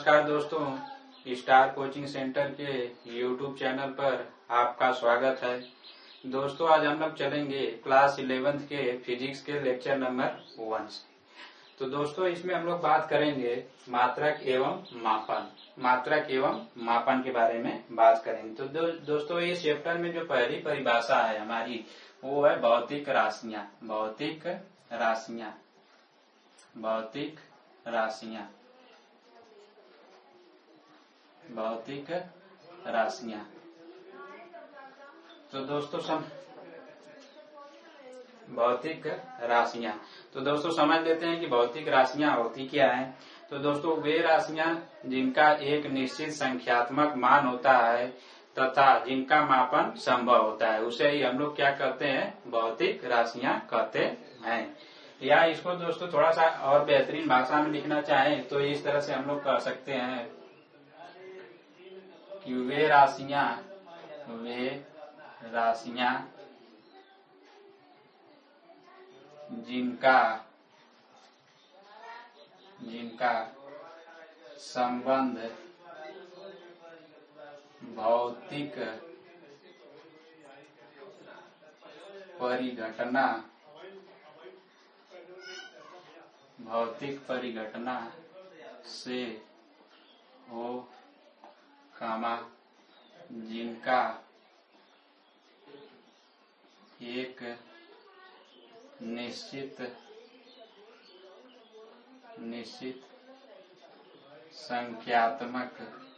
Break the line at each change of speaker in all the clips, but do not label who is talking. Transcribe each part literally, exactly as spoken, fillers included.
नमस्कार दोस्तों, star coaching centre के यूट्यूब चैनल पर आपका स्वागत है। दोस्तों आज हम लोग चलेंगे क्लास इलेवेंथ के फिजिक्स के लेक्चर नंबर वन से। तो दोस्तों इसमें हम लोग बात करेंगे मात्रक एवं मापन मात्रक एवं मापन के बारे में बात करेंगे। तो दो, दोस्तों इस चैप्टर में जो पहली परिभाषा है हमारी वो है भौतिक राशियां भौतिक राशियां भौतिक राशियां भौतिक राशियां। तो दोस्तों सम भौतिक राशियां तो दोस्तों समझ लेते हैं कि भौतिक राशियां होती क्या हैं। तो दोस्तों वे राशियां जिनका एक निश्चित संख्यात्मक मान होता है तथा जिनका मापन संभव होता है उसे ही हम लोग क्या कहते हैं, भौतिक राशियां कहते हैं। या इसको दोस्तों थोड़ा सा और बेहतरीन भाषा में लिखना चाहें तो इस तरह से हम लोग कह सकते हैं कि वे राशियां वे राशियां जिनका जिनका संबंध भौतिक परिघटना भौतिक परिघटना से हो कामा जिनका एक निश्चित निश्चित संख्यात्मक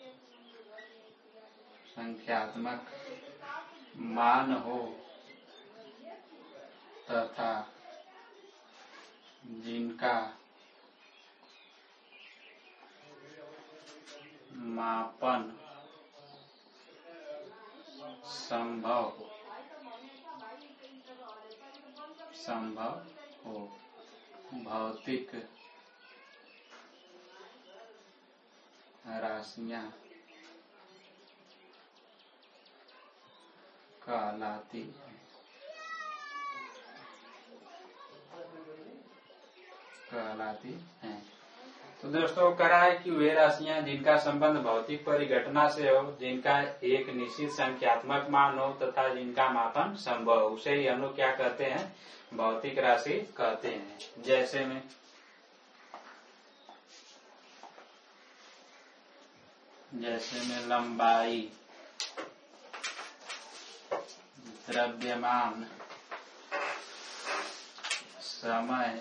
संख्यात्मक मान हो तथा जिनका मापन संभव संभव हो भौतिक राशियां कहलाती कहलाती हैं। तो दोस्तों करा है कि वे राशियां जिनका संबंध भौतिक परिघटना से हो, जिनका एक निश्चित संख्यात्मक मान हो तथा जिनका मापन संभव हो उसे ही हम लोग क्या कहते हैं, भौतिक राशि कहते हैं। जैसे में जैसे में लंबाई, द्रव्यमान, समय,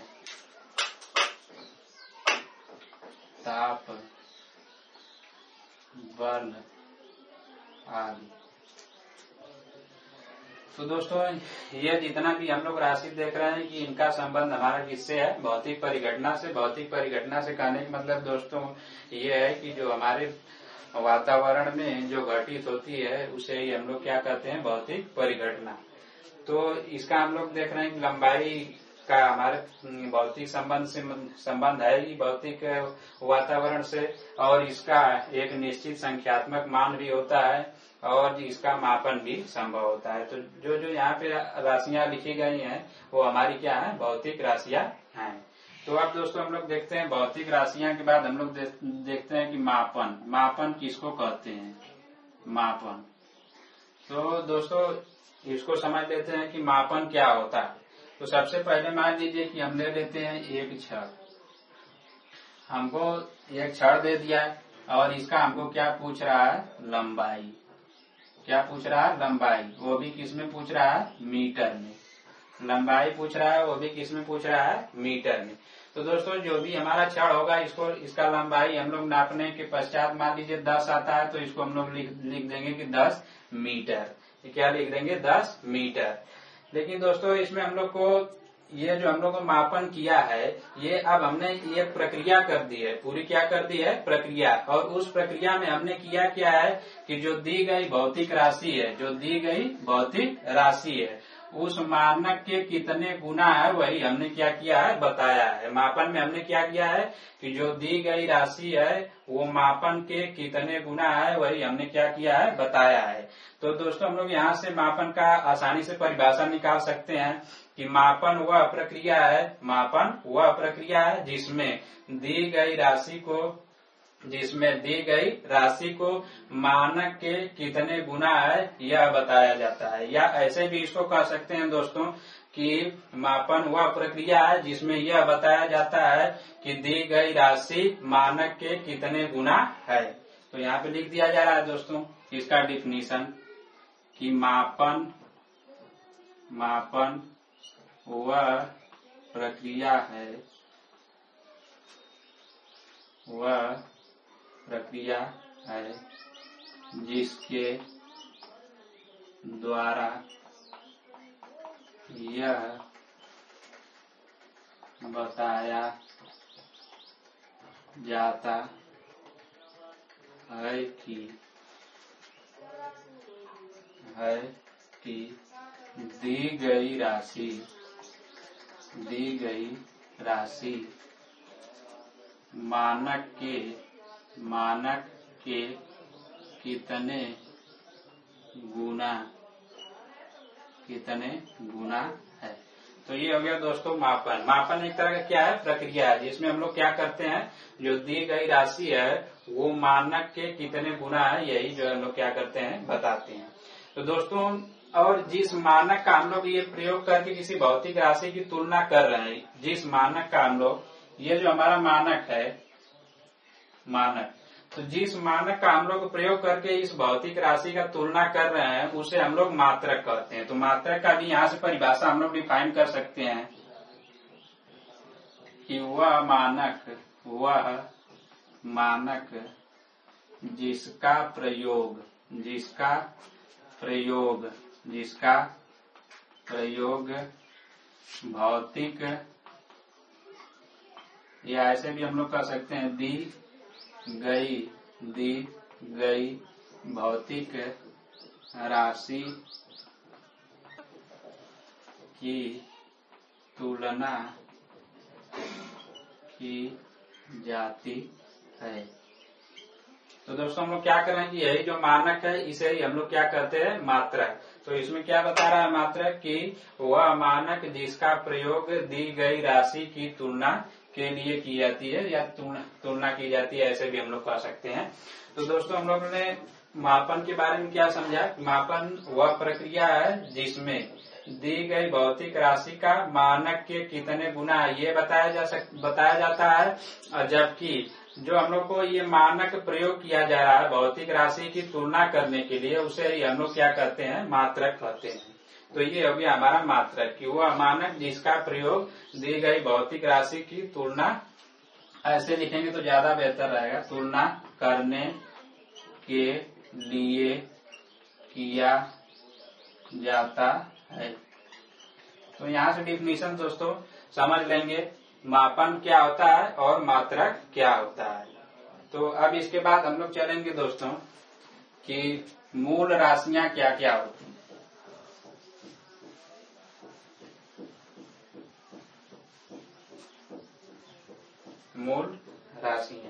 ताप, बल आदि। तो दोस्तों ये जितना भी हम लोग राशि देख रहे हैं कि इनका संबंध हमारा किससे है, भौतिक परिघटना से। भौतिक परिघटना से कहने का मतलब दोस्तों ये है कि जो हमारे वातावरण में जो घटित होती है उसे ही हम लोग क्या कहते हैं, भौतिक परिघटना। तो इसका हम लोग देख रहे हैं कि लंबाई का हमारे भौतिक संबंध से संबंध है ही भौतिक वातावरण से, और इसका एक निश्चित संख्यात्मक मान भी होता है और इसका मापन भी संभव होता है। तो जो जो यहाँ पे राशियां लिखी गई हैं वो हमारी क्या है, भौतिक राशियां हैं। तो अब दोस्तों हम लोग देखते हैं भौतिक राशियां के बाद हम लोग दे, देखते हैं कि मापन मापन किसको कहते हैं, मापन। तो दोस्तों इसको समझ लेते हैं कि मापन क्या होता है। तो सबसे पहले मान लीजिए कि हम ले लेते हैं एक छड़, हमको एक छड़ दे दिया है और इसका हमको क्या पूछ रहा है, लंबाई। क्या पूछ रहा है, लंबाई। वो भी किस में पूछ रहा है, मीटर में। लंबाई पूछ रहा है वो भी किस में पूछ रहा है, मीटर में। तो दोस्तों जो भी हमारा छड़ होगा इसको इसका लंबाई हम लोग नापने के पश्चात मान लीजिए दस आता है तो इसको हम लोग लिख लिख देंगे कि दस मीटर। क्या लिख देंगे, दस मीटर। लेकिन दोस्तों इसमें हम लोग को ये जो हम लोग को मापन किया है ये अब हमने ये प्रक्रिया कर दी है, पूरी क्या कर दी है, प्रक्रिया। और उस प्रक्रिया में हमने किया क्या है कि जो दी गई भौतिक राशि है जो दी गई भौतिक राशि है उस मानक के कितने गुना है वही हमने क्या किया है, बताया है। मापन में हमने क्या किया है कि जो दी गई राशि है वो मापन के कितने गुना है वही हमने क्या किया है, बताया है। तो दोस्तों हम लोग यहाँ से मापन का आसानी से परिभाषा निकाल सकते हैं कि मापन वह प्रक्रिया है मापन वह प्रक्रिया है जिसमें दी गई राशि को जिसमें दी गई राशि को मानक के कितने गुना है यह बताया जाता है। या ऐसे भी इसको कह सकते हैं दोस्तों कि मापन वह प्रक्रिया है जिसमें यह बताया जाता है कि दी गई राशि मानक के कितने गुना है। तो यहाँ पे लिख दिया जा रहा है दोस्तों इसका डिफिनीशन कि मापन मापन वह प्रक्रिया है वह प्रक्रिया है जिसके द्वारा यह बताया जाता है कि है कि दी गई राशि दी गई राशि मानक के मानक के कितने गुना कितने गुना है। तो ये हो गया दोस्तों मापन। मापन एक तरह का क्या है, प्रक्रिया है जिसमें हम लोग क्या करते हैं, जो दी गई राशि है वो मानक के कितने गुना है यही जो हम लोग क्या करते हैं बताते हैं। तो दोस्तों और जिस मानक का हम लोग ये प्रयोग करके किसी भौतिक राशि की तुलना कर रहे हैं, जिस मानक का हम लोग ये जो हमारा मानक है मानक तो जिस मानक का हम लोग प्रयोग करके इस भौतिक राशि का तुलना कर रहे हैं उसे हम लोग मात्रक कहते हैं। तो मात्रक का भी यहाँ से परिभाषा हम लोग डिफाइन कर सकते हैं कि वह मानक वह मानक जिसका प्रयोग जिसका प्रयोग जिसका प्रयोग भौतिक या ऐसे भी हम लोग कह सकते हैं दी गई दी गई भौतिक राशि की तुलना की जाती है। तो दोस्तों हम लोग क्या कर रहे हैं कि यही जो मानक है इसे ही हम लोग क्या कहते हैं मात्रक। तो इसमें क्या बता रहा है मात्रक कि वह मानक जिसका प्रयोग दी गई राशि की तुलना के लिए की जाती है या तुलना की जाती है ऐसे भी हम लोग कह सकते हैं। तो दोस्तों हम लोगों ने मापन के बारे में क्या समझा, मापन वह प्रक्रिया है जिसमें दी गई भौतिक राशि का मानक के कितने गुना है ये बताया जा सक बताया जाता है, और जबकि जो हम लोग को ये मानक प्रयोग किया जा रहा है भौतिक राशि की तुलना करने के लिए उसे ही हम लोग क्या कहते हैं मात्रक कहते हैं। तो ये हो गया हमारा मात्रक कि वह मानक जिसका प्रयोग दी गई भौतिक राशि की तुलना, ऐसे लिखेंगे तो ज्यादा बेहतर रहेगा, तुलना करने के लिए किया जाता है। तो यहाँ से डिफिनीशन दोस्तों समझ लेंगे मापन क्या होता है और मात्रक क्या होता है। तो अब इसके बाद हम लोग चलेंगे दोस्तों कि मूल राशियां क्या क्या होती हैं। मूल राशियां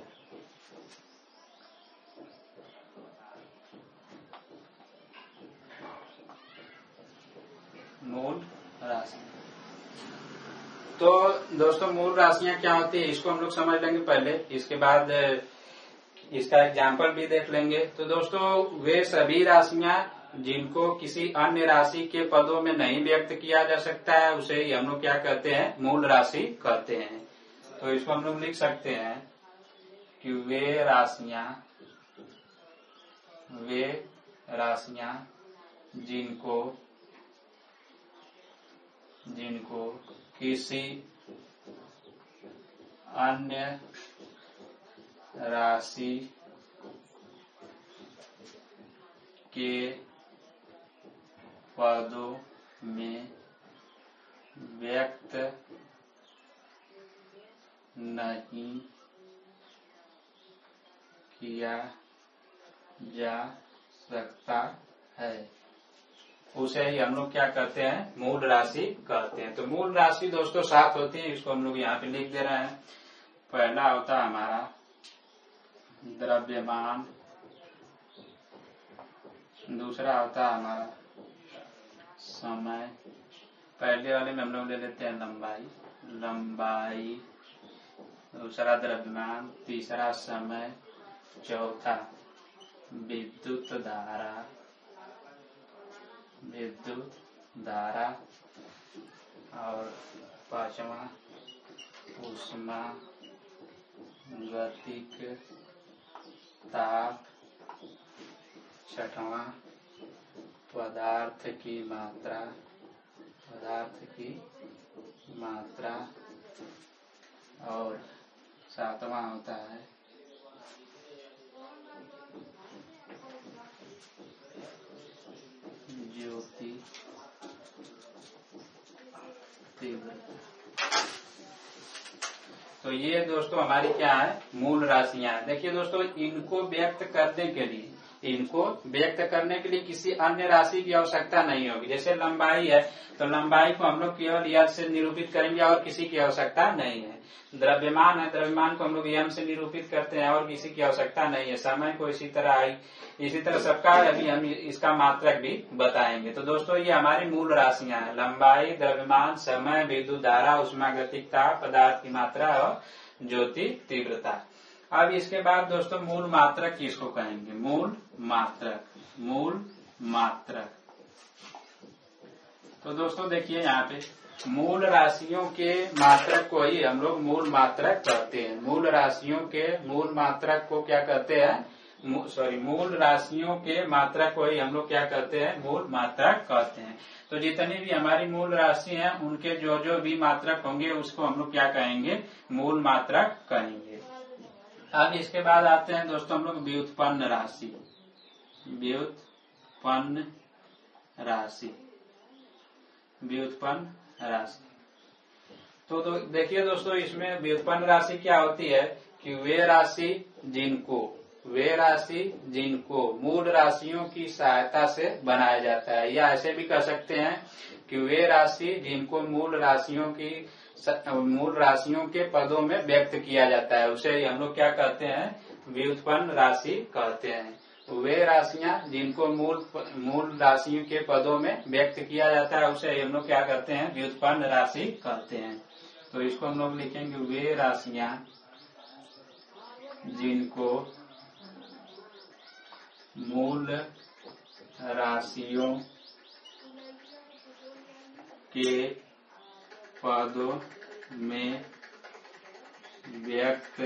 मूल राशि तो दोस्तों मूल राशियां क्या होती है इसको हम लोग समझ लेंगे पहले, इसके बाद इसका एग्जाम्पल भी देख लेंगे। तो दोस्तों वे सभी राशियां जिनको किसी अन्य राशि के पदों में नहीं व्यक्त किया जा सकता है उसे ही हम लोग क्या कहते हैं मूल राशि कहते हैं। तो इसको हम लोग लिख सकते हैं कि वे राशियां वे राशियां जिनको जिनको किसी अन्य राशि के पदों में व्यक्त नहीं किया जा सकता है उसे ही हम लोग क्या कहते हैं मूल राशि कहते हैं। तो मूल राशि दोस्तों सात होती है, इसको हम लोग यहाँ पे लिख दे रहे हैं। पहला होता है हमारा द्रव्यमान, दूसरा होता है हमारा समय, पहले वाले में हम लोग ले लेते हैं लंबाई लंबाई दूसरा द्रव्यमान, तीसरा समय, चौथा विद्युत धारा, विद्युत धारा। और पांचवा ऊष्मा गतिक ताप। छठवां पदार्थ की मात्रा, पदार्थ की मात्रा। और सातवां होता है ज्योति तीव्रता। तो ये दोस्तों हमारी क्या है, मूल राशियां हैं। देखिए दोस्तों, इनको व्यक्त करने के लिए इनको व्यक्त करने के लिए किसी अन्य राशि की आवश्यकता नहीं होगी। जैसे लंबाई है तो लंबाई को हम लोग केवल यह से निरूपित करेंगे और किसी की आवश्यकता नहीं है। द्रव्यमान है, द्रव्यमान को हम लोग यम से निरूपित करते हैं और किसी की आवश्यकता नहीं है। समय को इसी तरह आई इसी तरह सबका अभी हम इसका मात्रक भी बताएंगे। तो दोस्तों ये हमारी मूल राशियां हैं, लंबाई, द्रव्यमान, समय, विद्युत धारा, उष्मागतिकता, पदार्थ की मात्रा और ज्योति तीव्रता। अब इसके बाद दोस्तों मूल मात्रक किसको कहेंगे, मूल मात्रक, मूल मात्रक। तो दोस्तों देखिए यहाँ पे मूल राशियों के मात्रक को ही हम लोग मूल मात्रक कहते हैं। मूल राशियों के मूल मात्रक को क्या कहते हैं, सॉरी मूल राशियों के मात्रक को ही हम लोग क्या कहते हैं, मूल मात्रक कहते हैं। तो जितनी भी हमारी मूल राशि हैं उनके जो जो भी मात्रक होंगे उसको हम लोग क्या कहेंगे, मूल मात्रक कहेंगे। अब इसके बाद आते हैं दोस्तों हम लोग व्युत्पन्न राशि, व्युत्पन्न राशि, व्युत्पन्न राशि। तो, तो देखिए दोस्तों इसमें व्युत्पन्न राशि क्या होती है कि वे राशि जिनको वे राशि जिनको मूल राशियों की सहायता से बनाया जाता है, या ऐसे भी कह सकते हैं कि वे राशि जिनको मूल राशियों की मूल राशियों के पदों में व्यक्त किया जाता है, उसे हम लोग क्या कहते हैं, व्युत्पन्न राशि कहते हैं। वे राशियां जिनको मूल मूल राशियों के पदों में व्यक्त किया जाता है उसे हम लोग क्या कहते हैं, व्युत्पन्न राशि कहते हैं। तो इसको हम लोग लिखेंगे वे राशियां जिनको मूल राशियों के पदों में व्यक्त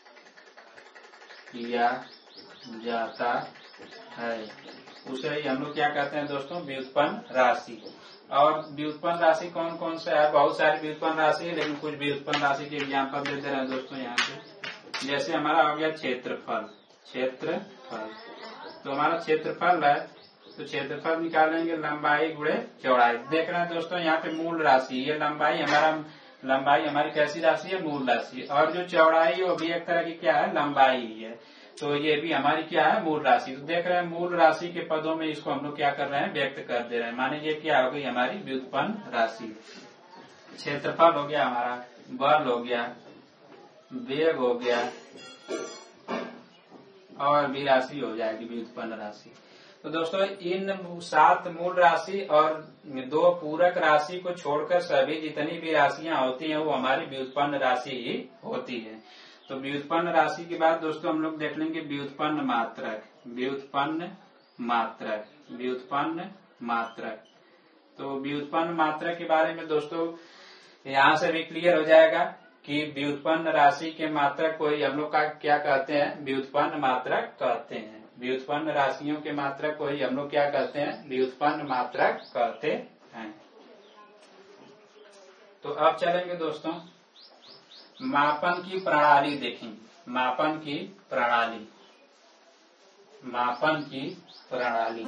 किया जाता है उसे ही हम लोग क्या कहते हैं दोस्तों, व्युत्पन्न राशि। और व्युत्पन्न राशि कौन कौन सा है, बहुत सारी व्युत्पन्न राशि है, लेकिन कुछ व्युत्पन्न राशि के एग्जाम्पल देते रहे दोस्तों यहाँ पे। जैसे हमारा हो गया क्षेत्रफल, क्षेत्रफल तो हमारा क्षेत्रफल है तो क्षेत्रफल निकालेंगे लंबाई गुणे चौड़ाई। देख रहे हैं दोस्तों यहाँ पे मूल राशि, ये लंबाई हमारा लंबाई हमारी कैसी राशि है, मूल राशि। और जो चौड़ाई है वो भी एक तरह की क्या है, लंबाई ही है। तो ये भी हमारी क्या है, मूल राशि। तो देख रहे हैं मूल राशि के पदों में इसको हम लोग क्या कर रहे हैं, व्यक्त कर दे रहे हैं। माने ये क्या हो गई हमारी व्युत्पन्न राशि। क्षेत्रफल हो गया हमारा, बल हो गया, वेग हो गया और भी राशि हो जाएगी व्युत्पन्न राशि। तो दोस्तों इन सात मूल राशि और दो पूरक राशि को छोड़कर सभी जितनी भी राशियां होती हैं वो हमारी व्युत्पन्न राशि ही होती है। तो व्युत्पन्न राशि के बाद दोस्तों हम लोग देख लेंगे व्युत्पन्न मात्रक, व्युत्पन्न मात्रक, व्युत्पन्न मात्रक। तो व्युत्पन्न मात्रक के बारे में दोस्तों यहाँ से भी क्लियर हो जाएगा कि व्युत्पन्न राशि के मात्रक को ही हम लोग का क्या कहते हैं, व्युत्पन्न मात्रक कहते हैं। व्युत्पन्न राशियों के मात्रक को ही हम लोग क्या कहते हैं, व्युत्पन्न मात्रक कहते हैं। तो अब चलेंगे दोस्तों मापन की प्रणाली देखेंगे, मापन की प्रणाली, मापन की प्रणाली।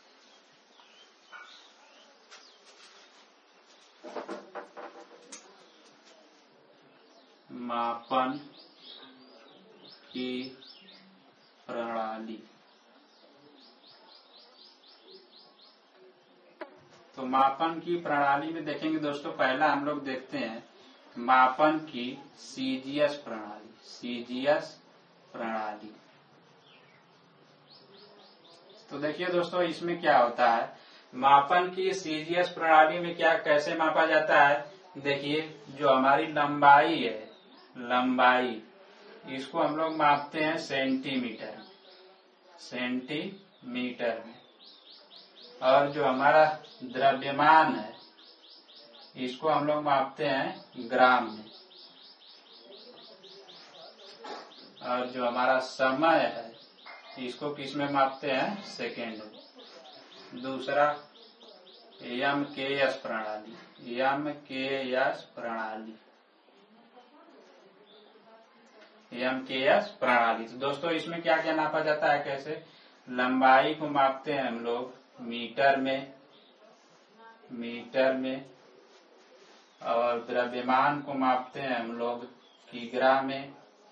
मापन की प्रणाली। तो मापन की प्रणाली में देखेंगे दोस्तों पहला हम लोग देखते हैं मापन की सीजीएस प्रणाली, सीजीएस प्रणाली। तो देखिए दोस्तों इसमें क्या होता है, मापन की सीजीएस प्रणाली में क्या कैसे मापा जाता है। देखिए जो हमारी लंबाई है, लंबाई इसको हम लोग मापते हैं सेंटीमीटर, सेंटीमीटर में। और जो हमारा द्रव्यमान है इसको हम लोग मापते हैं ग्राम में। और जो हमारा समय है इसको किस में मापते हैं? सेकेंड में। दूसरा एम के एस प्रणाली, एम के एस प्रणाली, एम के एस प्रणाली। तो दोस्तों इसमें क्या क्या नापा जाता है, कैसे? लंबाई को मापते हैं हम लोग मीटर में, मीटर में। और द्रव्यमान को मापते हैं हम लोग किग्रा में।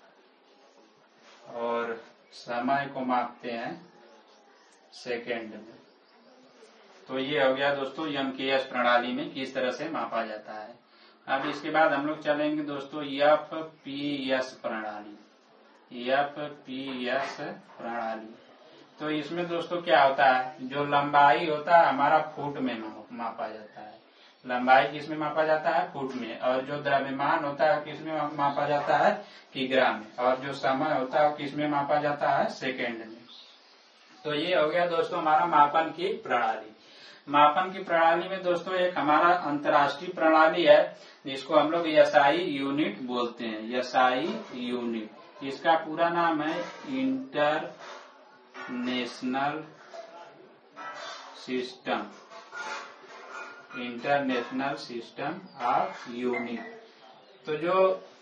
और समय को मापते हैं सेकेंड में। तो ये हो गया दोस्तों एम के एस प्रणाली में किस तरह से मापा जाता है। अब इसके बाद हम लोग चलेंगे दोस्तों एफ पी एस प्रणाली, एफ पी एस प्रणाली। तो इसमें दोस्तों क्या होता है, जो लंबाई होता है हमारा फुट में मापा जाता है। लंबाई किस में मापा जाता है? फुट में। और जो द्रव्यमान होता है किस में मापा जाता है? किग्रा में। और जो समय होता है किस में मापा जाता है? सेकेंड में। तो ये हो गया दोस्तों हमारा मापन की प्रणाली। मापन की प्रणाली में दोस्तों एक हमारा अंतर्राष्ट्रीय प्रणाली है जिसको हम लोग एसआई यूनिट बोलते हैं, एसआई यूनिट। इसका पूरा नाम है international system, international system of unit. तो जो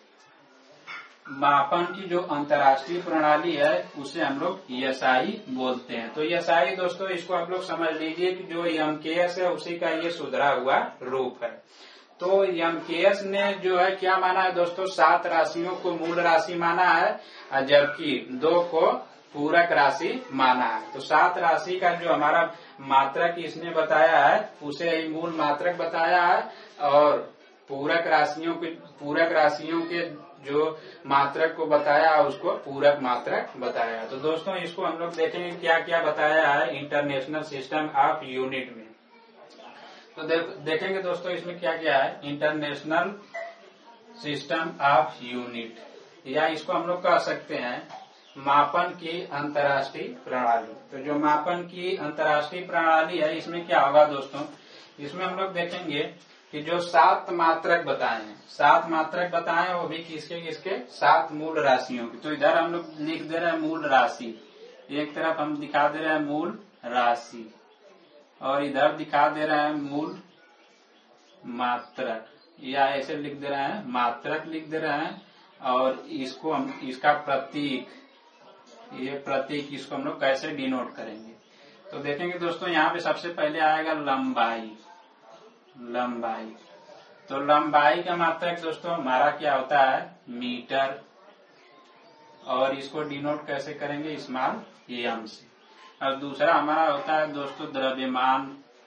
मापन की जो अंतर्राष्ट्रीय प्रणाली है उसे हम लोग एसआई बोलते हैं। तो एसआई दोस्तों इसको आप लोग समझ लीजिए कि जो एम के एस है उसी का ये सुधरा हुआ रूप है। तो एम के एस ने जो है क्या माना है दोस्तों? सात राशियों को मूल राशि माना है, जबकि दो को पूरक राशि माना है। तो सात राशि का जो हमारा मात्रक इसने बताया है उसे मूल मात्रक बताया है। और पूरक राशियों के पूरक राशियों के जो मात्रक को बताया उसको पूरक मात्रक बताया। तो दोस्तों इसको हम लोग देखेंगे क्या क्या बताया है इंटरनेशनल सिस्टम ऑफ यूनिट में। तो दे, देखेंगे दोस्तों इसमें क्या क्या है। इंटरनेशनल सिस्टम ऑफ यूनिट, या इसको हम लोग कह सकते हैं मापन की अंतर्राष्ट्रीय प्रणाली। तो जो मापन की अंतर्राष्ट्रीय प्रणाली है इसमें क्या होगा दोस्तों? इसमें हम लोग देखेंगे कि जो सात मात्रक बताए हैं, सात मात्रक बताए हैं वो भी किसके किसके? सात मूल राशियों की। तो इधर हम लोग लिख दे रहे हैं मूल राशि, एक तरफ हम दिखा दे रहे हैं मूल राशि, और इधर दिखा दे रहे हैं मूल मात्रक, या ऐसे लिख दे रहे हैं मात्रक लिख दे रहे हैं। और इसको हम इसका प्रतीक, ये प्रतीक इसको हम लोग कैसे डिनोट करेंगे। तो देखेंगे दोस्तों यहाँ पे सबसे पहले आएगा लंबाई, लंबाई। तो लंबाई का मात्रक दोस्तों हमारा क्या होता है? मीटर। और इसको डिनोट कैसे करेंगे? स्मॉल एम से। और दूसरा हमारा होता है दोस्तों द्रव्यमान।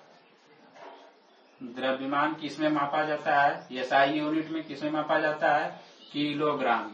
द्रव्यमान किसमें मापा जाता है? एसआई यूनिट में किसमें मापा जाता है? Kilogram,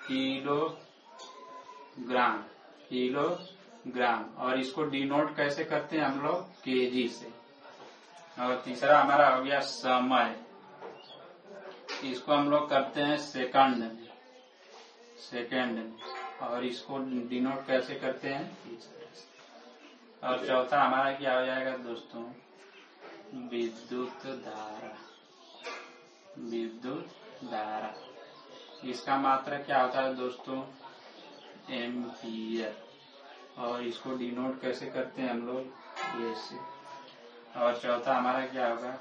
kilogram, kilogram. और इसको डिनोट कैसे करते हैं हम लोग? केजी से। और तीसरा हमारा हो गया समय, इसको हम लोग करते हैं सेकंड में, सेकंड में। और इसको डिनोट कैसे करते हैं? इस तरह से। और चौथा हमारा क्या हो जाएगा दोस्तों? विद्युत धारा, विद्युत धारा। इसका मात्रा क्या होता है दोस्तों? एम्पीयर। और इसको डिनोट कैसे करते हैं हम लोग? ऐसे। और चौथा हमारा क्या होगा?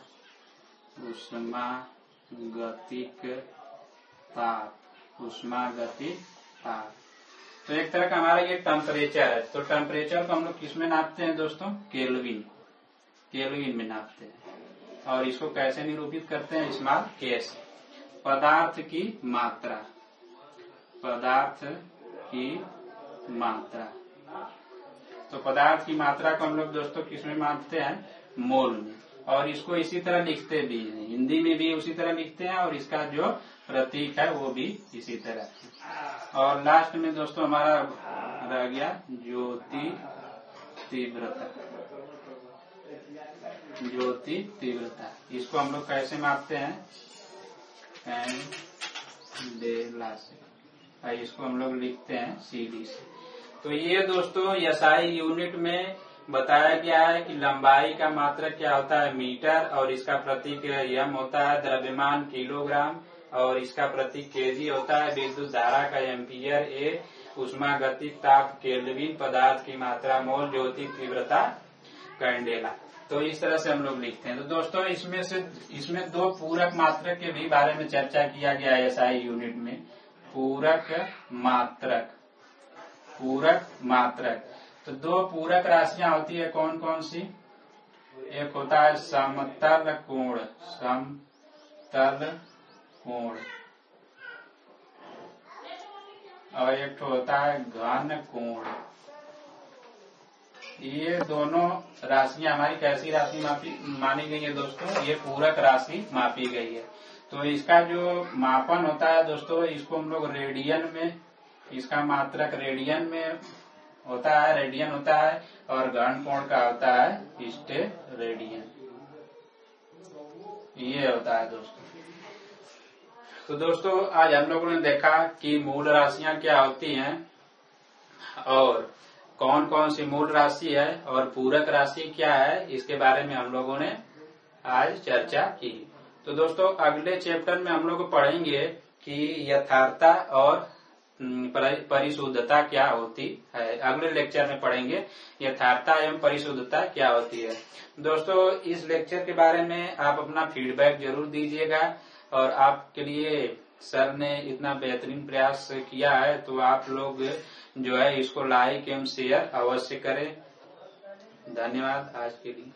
उष्मागतिक ताप, उष्मागतिक ताप। तो एक तरह का हमारा ये टेम्परेचर है। तो टेम्परेचर को हम लोग किसमें नापते हैं दोस्तों? केल्विन, केल्विन में नापते हैं। और इसको कैसे निरूपित करते हैं? स्मॉल के से। पदार्थ की मात्रा, पदार्थ की मात्रा। तो पदार्थ की मात्रा को हम लोग दोस्तों किसमें मापते हैं? मोल में। और इसको इसी तरह लिखते भी हैं, हिंदी में भी उसी तरह लिखते हैं। और इसका जो प्रतीक है वो भी इसी तरह। और लास्ट में दोस्तों हमारा रह गया ज्योति तीव्रता, ज्योति तीव्रता। इसको हम लोग कैसे मापते हैं? कैंडेला से। इसको हम लोग लिखते हैं सीडी से। तो ये दोस्तों एसआई यूनिट में बताया गया है कि लंबाई का मात्रक क्या होता है मीटर, और इसका प्रतीक एम होता है, द्रव्यमान किलोग्राम, और इसका प्रतीक केजी होता है, विद्युत धारा का एम्पियर, ए उष्मागतिक ताप केल्विन, पदार्थ की मात्रा मोल, ज्योति तीव्रता कैंडेला। तो इस तरह से हम लोग लिखते हैं। तो दोस्तों इसमें से इसमें दो पूरक मात्रक के भी बारे में चर्चा किया गया है एसआई यूनिट में। पूरक मात्रक, पूरक मात्रक तो दो पूरक राशियां होती है, कौन कौन सी? एक होता है समतल कोण, समतल कोण, और एक होता है घन कोण। ये दोनों राशियां हमारी कैसी राशि मापी मानी गई है दोस्तों? ये पूरक राशि मापी गई है। तो इसका जो मापन होता है दोस्तों, इसको हम लोग रेडियन में, इसका मात्रक रेडियन में होता है, रेडियन होता है, और घन कोण का होता है स्टेरेडियन। ये होता है दोस्तों। तो दोस्तों आज हम लोगों ने देखा कि मूल राशियां क्या होती हैं और कौन कौन सी मूल राशि है और पूरक राशि क्या है, इसके बारे में हम लोगों ने आज चर्चा की। तो दोस्तों अगले चैप्टर में हम लोग पढ़ेंगे कि यथार्थता और परिशुद्धता क्या होती है। अगले लेक्चर में पढ़ेंगे यथार्थता एवं परिशुद्धता क्या होती है। दोस्तों इस लेक्चर के बारे में आप अपना फीडबैक जरूर दीजिएगा, और आपके लिए सर ने इतना बेहतरीन प्रयास किया है तो आप लोग जो है इसको लाइक एवं शेयर अवश्य करें। धन्यवाद आज के लिए।